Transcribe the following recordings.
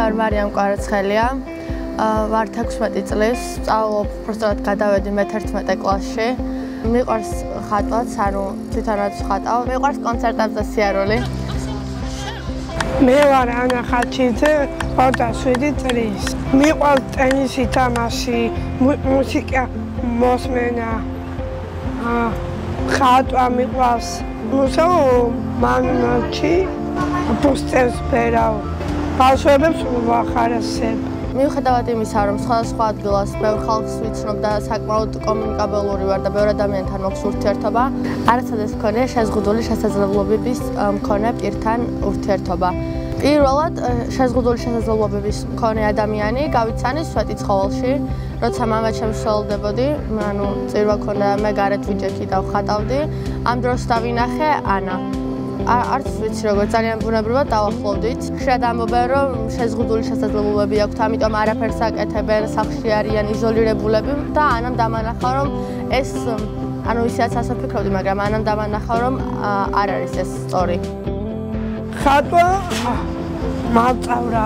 ვარ მარიამ კვარაცხელია. ვარ 16 წლის, სწავლობ უბრალოდ გადავედი მე-11 კლასში. მიყვარს ხატვაც, ანუ თვითონაც ვხატავ. მიყვარს კონცერტებზე სიარული. მე ვარ ანა ხაჩიძე, 27 წლის. მიყვარს ტენისი თამაში, მუსიკა მოსმენა. ხატვა მიყვარს. მანჩი პოსტერს ფერავ. ბავშვებს ვახარებსებ. მიუხედავად იმისა, რომ სხვადასხვა ადგილას ბევრ ხალხს ვიცნობ და საკმაოდ კომუნიკაბელური ვარ და ბევრ ადამიანთან მაქვს ურთიერთობა, არასოდეს მქონია შეზღუდული შესაძლებლობების მქონე პირთან ურთიერთობა. პირველად შეზღუდული შესაძლებლობების მქონე ადამიანი გავიცანი სვეტი ცხოველში, როცა მამა ჩემს შველდებოდი, ანუ წირვა ქონდა, მე გარეთ ვიჯექი და ვხატავდი, ამ დროს დავინახე ანა. არც ვიცი როგორ ძალიან ბუნებრივად დავახლოვდით. ხშირად ამბობენ, რომ შეზღუდული შესაძლებლობები აქვთ, ამიტომ არაფერს აკეთებენ, სახლში არიან იზოლირებულები და ანამ დამანახა, რომ ეს, ანუ ისეაც ასე ვფიქრობდი, მაგრამ ანამ დამანახა, რომ არ არის ეს სწორი. ხატვა მაწავრა.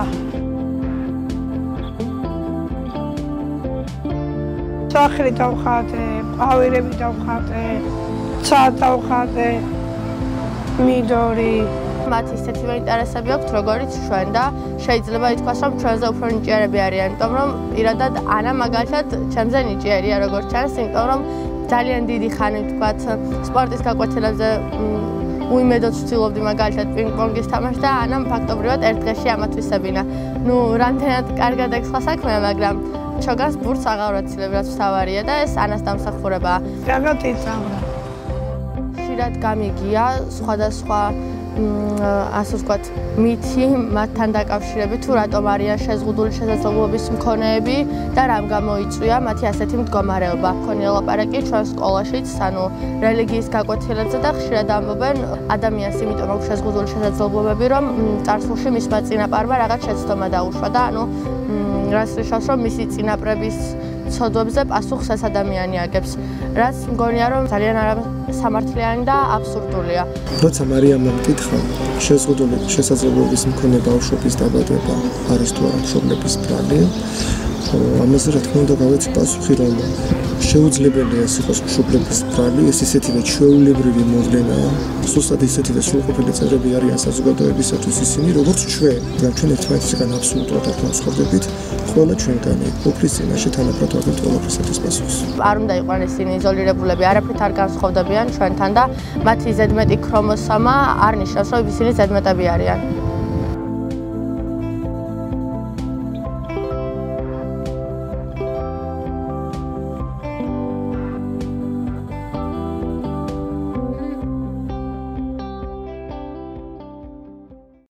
სახლი დავხატე, ყვავილები დავხატე, ცა დავხატე. მიდორი მათ ისეთივე ინტერესები აქვთ, როგორიც ჩვენ და შეიძლება ითქვას, რომ ჩვენზე უფრო ნიჭიერები არიან, იმიტომ რომ პირადად ანა მაგალითად ჩემზე ნიჭიერია, როგორც ჩანს, იმიტომ რომ ძალიან დიდი ხანი ვთქვათ, სპორტის გაკვეთილებზე უიმედოდ ვცდილობდი მაგალითად პინგ-პონგის თამაში და ანამ ფაქტობრივად ერთ დღეში ამათ ვისებინა. ნუ რამდენად კარგად ეგ სხვა საქმეა, მაგრამ ჩოგანს ბურთს აღარ ვაცილებ, რაც მთავარია და ეს ანას დამსახურებაა. კარგად იწამლა. ხშირად გამიგია სხვადასხვა ასე ვთქვათ მითი მათთან დაკავშირებით თუ რატომ არიან შეზღუდული შესაძლებლობის მქონეები და რამ გამოიწვია მათი ასეთი მდგომარეობა. მქონია ლაპარაკი ჩვენ სკოლაშიც, ანუ რელიგიის გაკვეთილებზე და ხშირად ამბობენ ადამიანს იმიტომ აქვს შეზღუდული შესაძლებლობები, რომ წარსულში მისმა წინაპარმა რაღაც შეცდომა დაუშვა და ანუ რაც ნიშნავს, რომ მისი წინაპრების ცოდვებზე პასუხს ეს ადამიანი აგებს, რაც მგონია, რომ ძალიან არასამართლიანი და აბსურდულია. როცა მარიამმა მკითხა, შეზღუდული შესაძლებლობის მქონე ბავშვების დაბადება არის თუ არა მშობლების ბრალი, ამაზე რა თქმა უნდა გავეცი პასუხი, რომ შეუძლებელია ეს იყოს მშობლების ბრალი, ეს ისეთივე ჩვეულებრივი მოვლენაა, ზუსტად ისეთივე სრულყოფილი წევრები არიან საზოგადოებისათვის ისინი, როგორც ჩვენ, მაგრამ ჩვენ ერთმანეთისგან აბსოლუტურად არ განსხვავდებით. ყველა ჩვენგანი ყოფის წინაშე თანაბრად ვაგებთ ყველაფრისათვის პასუხს. არ უნდა იყვნენ ისინი იზოლირებულები, არაფრით არ განსხვავდებიან ჩვენთან და მათი ზედმეტი ქრომოსომა არ ნიშნავს, რომ ისინი ზედმეტები არიან.